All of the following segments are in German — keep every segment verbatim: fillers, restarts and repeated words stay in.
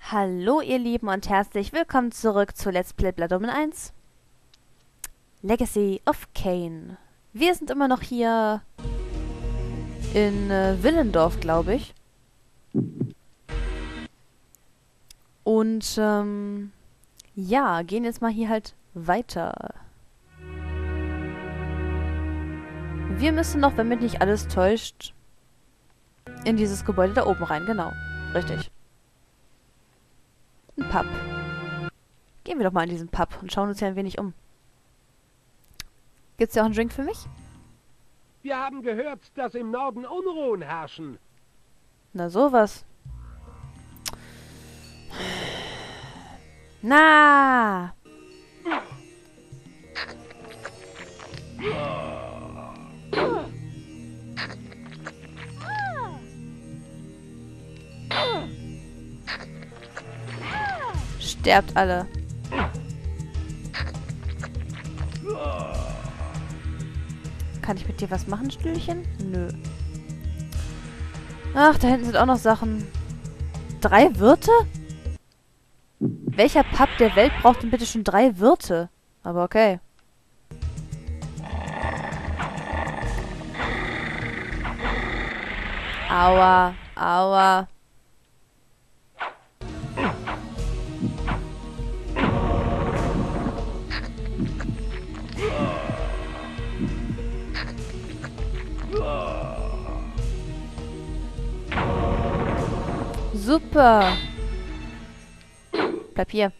Hallo ihr Lieben und herzlich willkommen zurück zu Let's Play Blood Omen eins. Legacy of Kain. Wir sind immer noch hier in äh, Willendorf, glaube ich. Und ähm, ja, gehen jetzt mal hier halt weiter. Wir müssen noch, wenn mich nicht alles täuscht, in dieses Gebäude da oben rein. Genau, richtig. Ein Pub. Gehen wir doch mal in diesen Pub und schauen uns hier ein wenig um. Gibt's ja auch einen Drink für mich? Wir haben gehört, dass im Norden Unruhen herrschen. Na sowas. Na! Sterbt alle. Kann ich mit dir was machen, Stühlchen? Nö. Ach, da hinten sind auch noch Sachen. Drei Wirte? Welcher Pub der Welt braucht denn bitte schon drei Wirte? Aber okay. Aua, aua. Super. Bleib hier.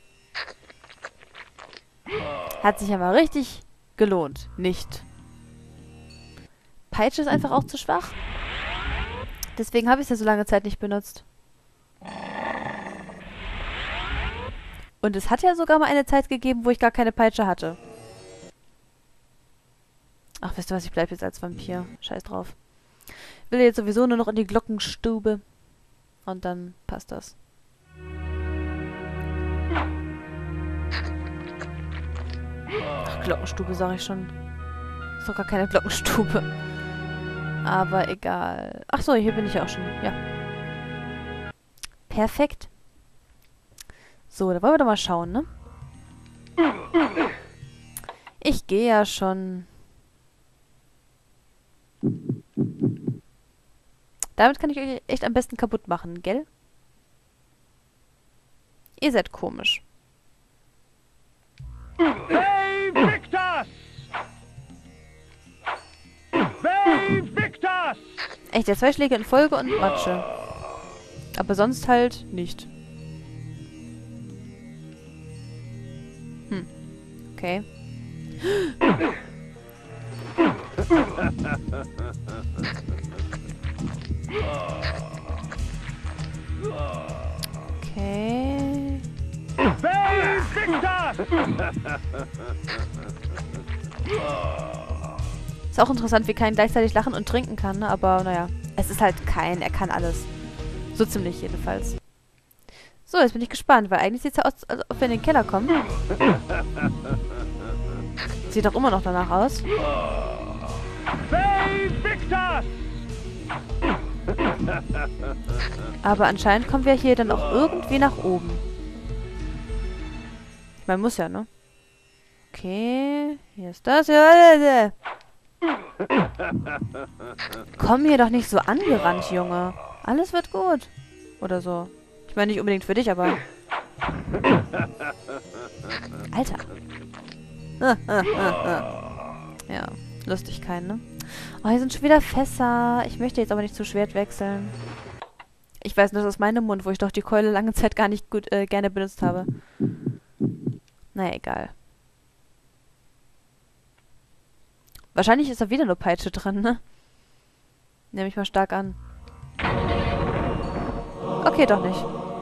Hat sich aber richtig gelohnt. Nicht. Peitsche ist einfach auch zu schwach. Deswegen habe ich es ja so lange Zeit nicht benutzt. Und es hat ja sogar mal eine Zeit gegeben, wo ich gar keine Peitsche hatte. Ach, wisst ihr was? Ich bleibe jetzt als Vampir. Scheiß drauf. Will jetzt sowieso nur noch in die Glockenstube. Und dann passt das. Ach, Glockenstube sage ich schon. Ist doch gar keine Glockenstube. Aber egal. Ach so, hier bin ich auch schon. Ja. Perfekt. So, da wollen wir doch mal schauen, ne? Ich gehe ja schon. Damit kann ich euch echt am besten kaputt machen, gell? Ihr seid komisch. Hey, Victus! Hey, Victus! Echt, ja, zwei Schläge in Folge und Matsche. Aber sonst halt nicht. Hm. Okay. Okay. Hey, Victus! Ist auch interessant, wie Kain gleichzeitig lachen und trinken kann, ne? Aber naja. Es ist halt Kain, er kann alles. So ziemlich jedenfalls. So, jetzt bin ich gespannt, weil eigentlich sieht es ja aus, als ob wir in den Keller kommen. Sieht doch immer noch danach aus. Hey, Victus! Aber anscheinend kommen wir hier dann auch irgendwie nach oben. Ich meine, muss ja, ne? Okay, hier ist das. Ja, komm hier doch nicht so angerannt, Junge. Alles wird gut. Oder so. Ich meine nicht unbedingt für dich, aber... Alter. Ja, lustig kein, ne? Oh, hier sind schon wieder Fässer. Ich möchte jetzt aber nicht zu Schwert wechseln. Ich weiß, das ist mein Mund, wo ich doch die Keule lange Zeit gar nicht gut äh, gerne benutzt habe. Naja, egal. Wahrscheinlich ist da wieder nur Peitsche drin, ne? Nehme ich mal stark an. Okay, doch nicht.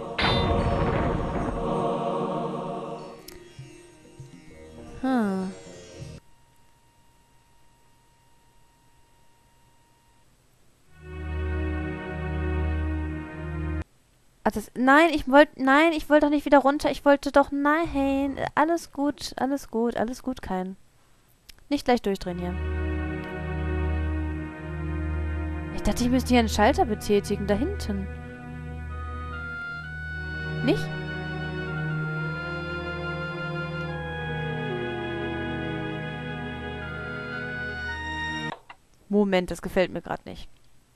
Hm. Ach, das, nein, ich wollte, nein, ich wollte doch nicht wieder runter. Ich wollte doch, nein, alles gut, alles gut, alles gut, kein. Nicht gleich durchdrehen hier. Ich dachte, ich müsste hier einen Schalter betätigen, da hinten. Nicht? Moment, das gefällt mir gerade nicht.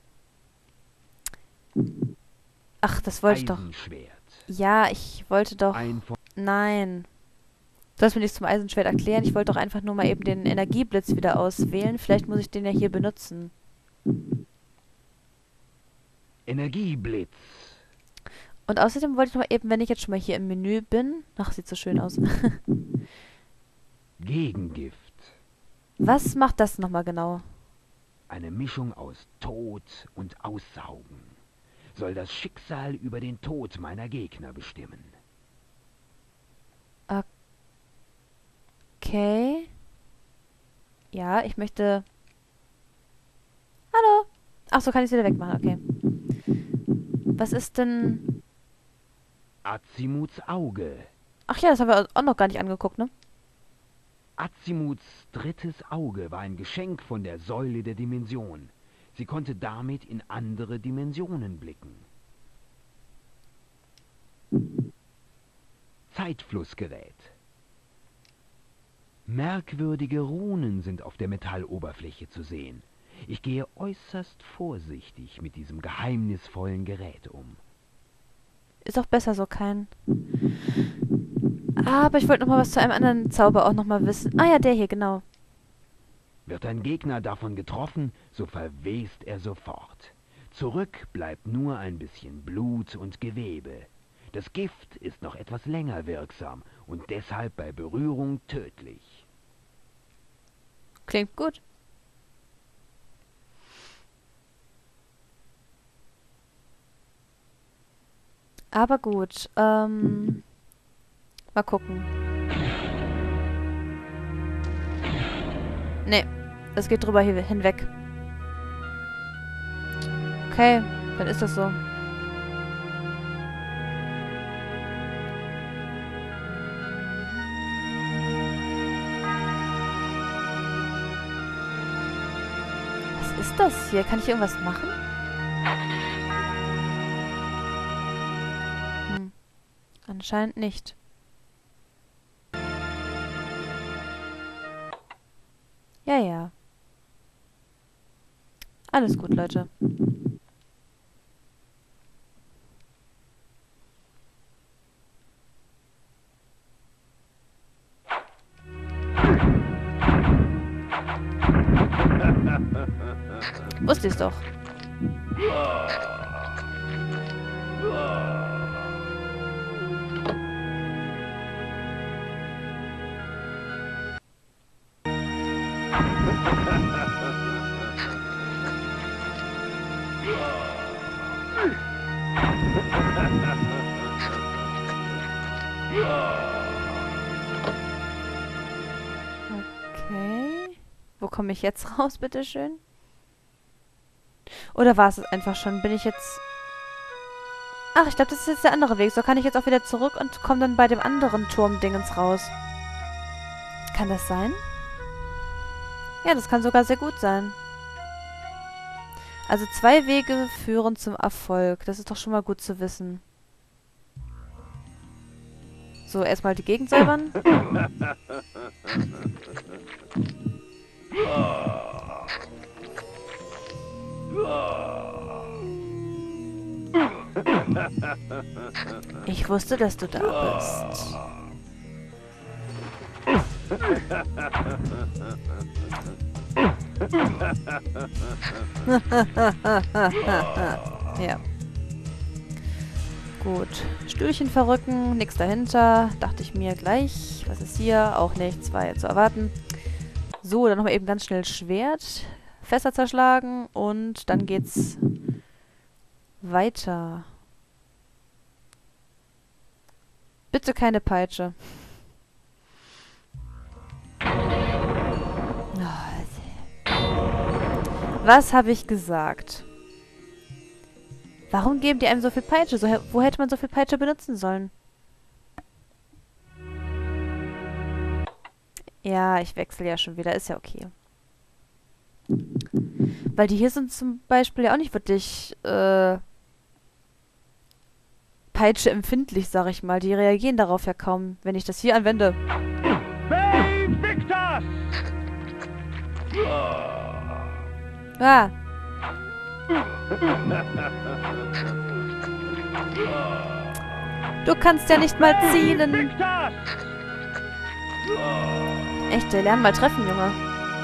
Ach, das wollte ich doch. Eisenschwert. Ja, ich wollte doch... Ein von Nein. Du sollst mir nichts zum Eisenschwert erklären. Ich wollte doch einfach nur mal eben den Energieblitz wieder auswählen. Vielleicht muss ich den ja hier benutzen. Energieblitz. Und außerdem wollte ich noch mal eben, wenn ich jetzt schon mal hier im Menü bin... Ach, sieht so schön aus. Gegengift. Was macht das nochmal genau? Eine Mischung aus Tod und Aussaugen. Soll das Schicksal über den Tod meiner Gegner bestimmen. Okay. Ja, ich möchte... Hallo. Ach so, kann ich es wieder wegmachen, okay. Was ist denn... Azimuts Auge. Ach ja, das haben wir auch noch gar nicht angeguckt, ne? Azimuts drittes Auge war ein Geschenk von der Säule der Dimension. Sie konnte damit in andere Dimensionen blicken. Zeitflussgerät. Merkwürdige Runen sind auf der Metalloberfläche zu sehen. Ich gehe äußerst vorsichtig mit diesem geheimnisvollen Gerät um. Ist auch besser so kein. Aber ich wollte noch mal was zu einem anderen Zauber auch noch mal wissen. Ah ja, der hier, genau. Wird ein Gegner davon getroffen, so verwest er sofort. Zurück bleibt nur ein bisschen Blut und Gewebe. Das Gift ist noch etwas länger wirksam und deshalb bei Berührung tödlich. Klingt gut. Aber gut, ähm... mal gucken. Nee, es geht drüber hier hinweg. Okay, dann ist das so. Was ist das hier? Kann ich irgendwas machen? Hm. Anscheinend nicht. Ja, ja. Alles gut, Leute. Wusste ich's doch. Okay. Wo komme ich jetzt raus, bitteschön? Oder war es es einfach schon? Bin ich jetzt... Ach, ich glaube, das ist jetzt der andere Weg. So kann ich jetzt auch wieder zurück und komme dann bei dem anderen Turmdingens raus. Kann das sein? Ja, das kann sogar sehr gut sein. Also zwei Wege führen zum Erfolg. Das ist doch schon mal gut zu wissen. So, erstmal die Gegend säubern. Ich wusste, dass du da bist. Ja. Gut. Stühlchen verrücken, nichts dahinter. Dachte ich mir gleich. Was ist hier? Auch nichts, war ja zu erwarten. So, dann nochmal eben ganz schnell Schwert. Fässer zerschlagen und dann geht's weiter. Bitte keine Peitsche. Was habe ich gesagt? Warum geben die einem so viel Peitsche? So, wo hätte man so viel Peitsche benutzen sollen? Ja, ich wechsle ja schon wieder. Ist ja okay. Weil die hier sind zum Beispiel ja auch nicht wirklich äh, Peitsche empfindlich, sag ich mal. Die reagieren darauf ja kaum, wenn ich das hier anwende. Ah. Du kannst ja nicht mal zielen. Echte, lern mal treffen, Junge.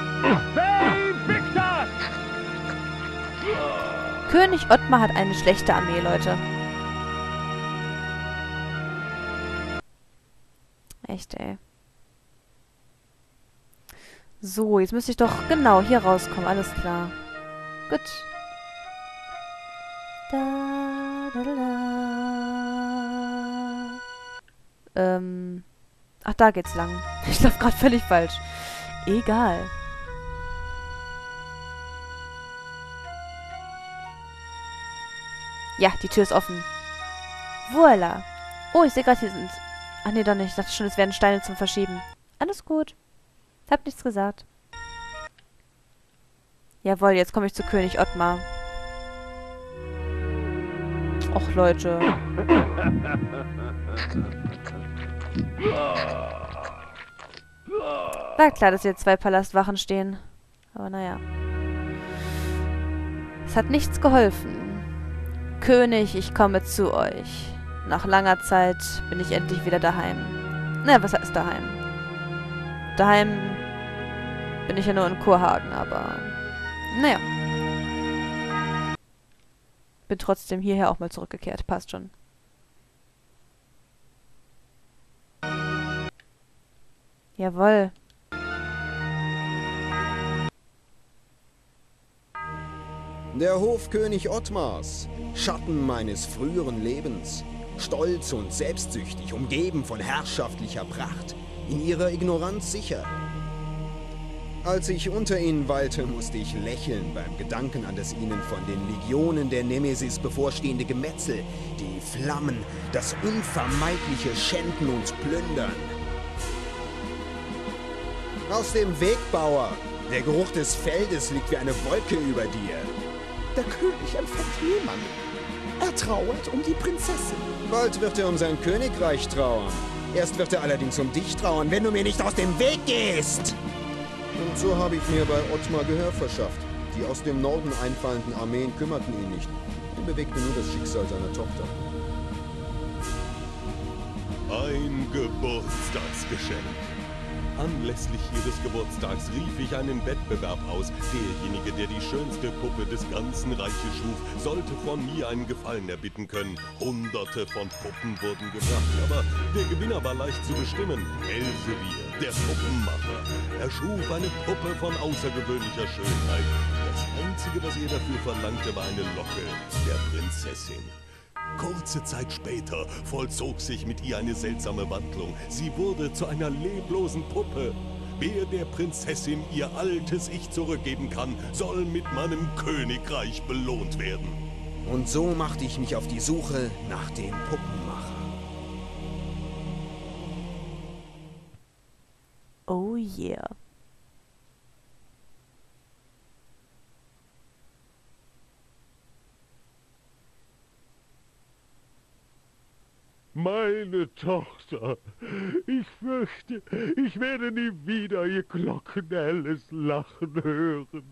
König Ottmar hat eine schlechte Armee, Leute. Echt, ey. So, jetzt müsste ich doch genau hier rauskommen. Alles klar. Gut. Da, da, da, da. Ähm. Ach, da geht's lang. Ich laufe gerade völlig falsch. Egal. Ja, die Tür ist offen. Voila. Oh, ich sehe gerade, hier sind... Ach nee, doch nicht. Ich dachte schon, es wären Steine zum Verschieben. Alles gut. Hab nichts gesagt. Jawohl, jetzt komme ich zu König Ottmar. Och, Leute. War klar, dass hier zwei Palastwachen stehen. Aber naja. Es hat nichts geholfen. König, ich komme zu euch. Nach langer Zeit bin ich endlich wieder daheim. Na, was heißt daheim? Daheim bin ich ja nur in Kurhagen, aber... Naja. Bin trotzdem hierher auch mal zurückgekehrt. Passt schon. Jawohl. Der Hofkönig Ottmars, Schatten meines früheren Lebens, stolz und selbstsüchtig, umgeben von herrschaftlicher Pracht, in ihrer Ignoranz sicher. Als ich unter ihnen weilte, musste ich lächeln beim Gedanken an das ihnen von den Legionen der Nemesis bevorstehende Gemetzel, die Flammen, das unvermeidliche Schänden und Plündern. Aus dem Weg, Bauer! Der Geruch des Feldes liegt wie eine Wolke über dir. Der König empfängt niemanden. Er trauert um die Prinzessin. Bald wird er um sein Königreich trauern. Erst wird er allerdings um dich trauern, wenn du mir nicht aus dem Weg gehst. Und so habe ich mir bei Ottmar Gehör verschafft. Die aus dem Norden einfallenden Armeen kümmerten ihn nicht. Ihn bewegte nur das Schicksal seiner Tochter. Ein Geburtstagsgeschenk. Anlässlich ihres Geburtstags rief ich einen Wettbewerb aus. Derjenige, der die schönste Puppe des ganzen Reiches schuf, sollte von mir einen Gefallen erbitten können. Hunderte von Puppen wurden gebracht, aber der Gewinner war leicht zu bestimmen. Elsevier, der Puppenmacher. Er schuf eine Puppe von außergewöhnlicher Schönheit. Das Einzige, was er dafür verlangte, war eine Locke der Prinzessin. Kurze Zeit später vollzog sich mit ihr eine seltsame Wandlung. Sie wurde zu einer leblosen Puppe. Wer der Prinzessin ihr altes Ich zurückgeben kann, soll mit meinem Königreich belohnt werden. Und so machte ich mich auf die Suche nach dem Puppenmacher. Oh yeah. Meine Tochter, ich fürchte, ich werde nie wieder ihr glockenhelles Lachen hören.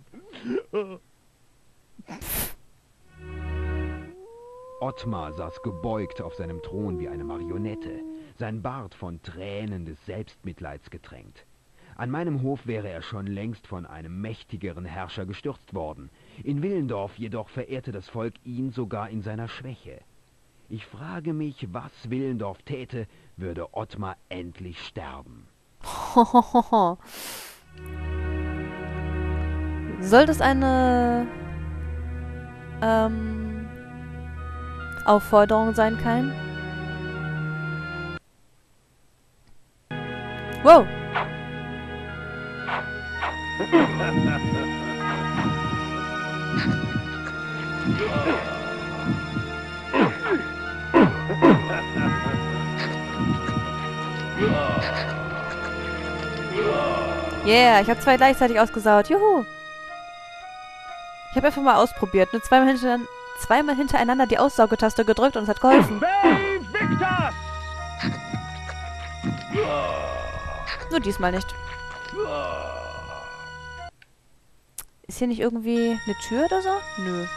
Ottmar saß gebeugt auf seinem Thron wie eine Marionette, sein Bart von Tränen des Selbstmitleids getränkt. An meinem Hof wäre er schon längst von einem mächtigeren Herrscher gestürzt worden. In Willendorf jedoch verehrte das Volk ihn sogar in seiner Schwäche. Ich frage mich, was Willendorf täte, würde Ottmar endlich sterben. Soll das eine ähm, Aufforderung sein, Kein? Wow! Yeah, ich habe zwei gleichzeitig ausgesaut. Juhu! Ich habe einfach mal ausprobiert. Nur zweimal hintereinander, zweimal hintereinander die Aussaugetaste gedrückt und es hat geholfen. Invictus! Nur diesmal nicht. Ist hier nicht irgendwie eine Tür oder so? Nö.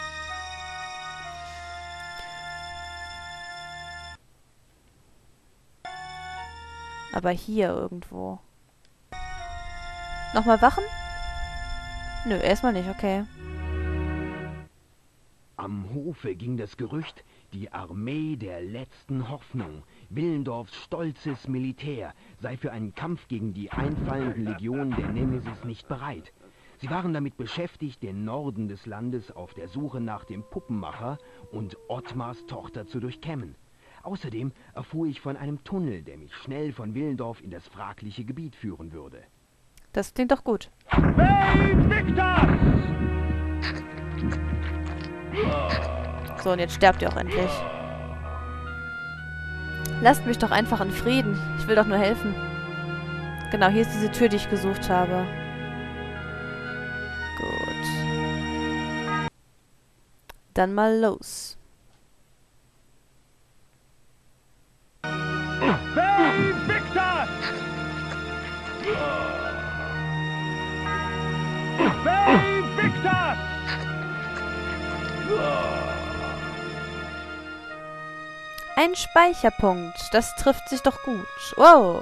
Aber hier irgendwo. Nochmal wachen? Nö, erstmal nicht, okay. Am Hofe ging das Gerücht, die Armee der letzten Hoffnung, Willendorfs stolzes Militär, sei für einen Kampf gegen die einfallenden Legionen der Nemesis nicht bereit. Sie waren damit beschäftigt, den Norden des Landes auf der Suche nach dem Puppenmacher und Ottmars Tochter zu durchkämmen. Außerdem erfuhr ich von einem Tunnel, der mich schnell von Willendorf in das fragliche Gebiet führen würde. Das klingt doch gut. Invictus! So, und jetzt sterbt ihr auch endlich. Lasst mich doch einfach in Frieden. Ich will doch nur helfen. Genau, hier ist diese Tür, die ich gesucht habe. Gut. Dann mal los. Invictus! Invictus! Ein Speicherpunkt. Das trifft sich doch gut. Wow.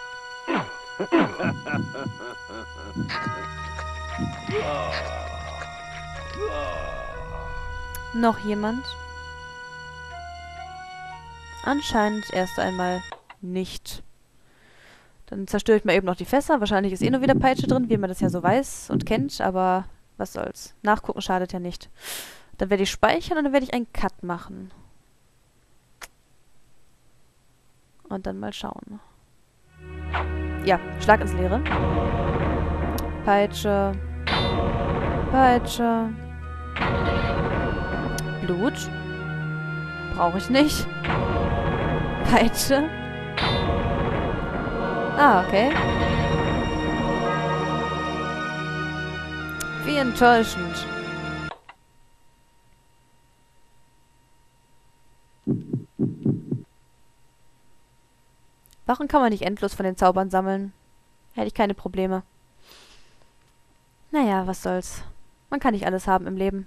Noch jemand? Anscheinend erst einmal nicht. Dann zerstöre ich mal eben noch die Fässer. Wahrscheinlich ist eh nur wieder Peitsche drin, wie man das ja so weiß und kennt, aber was soll's. Nachgucken schadet ja nicht. Dann werde ich speichern und dann werde ich einen Cut machen. Und dann mal schauen. Ja, Schlag ins Leere. Peitsche. Peitsche. Blut. Brauche ich nicht. Peitsche. Ah, okay. Wie enttäuschend. Warum kann man nicht endlos von den Zaubern sammeln? Hätte ich keine Probleme. Naja, was soll's. Man kann nicht alles haben im Leben.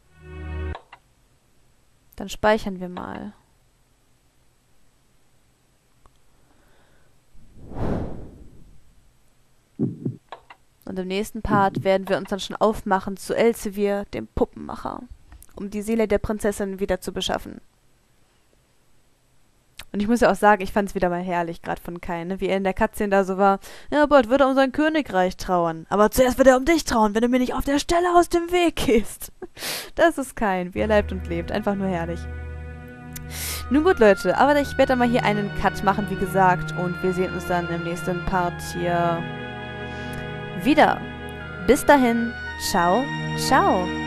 Dann speichern wir mal. Und im nächsten Part werden wir uns dann schon aufmachen zu Elsevier, dem Puppenmacher, um die Seele der Prinzessin wieder zu beschaffen. Und ich muss ja auch sagen, ich fand es wieder mal herrlich, gerade von Kain, ne? Wie er in der Cutscene da so war. Ja, bald wird er um sein Königreich trauern. Aber zuerst wird er um dich trauern, wenn du mir nicht auf der Stelle aus dem Weg gehst. Das ist Kain, wie er leibt und lebt. Einfach nur herrlich. Nun gut, Leute, aber ich werde dann mal hier einen Cut machen, wie gesagt. Und wir sehen uns dann im nächsten Part hier wieder. Bis dahin, ciao, ciao.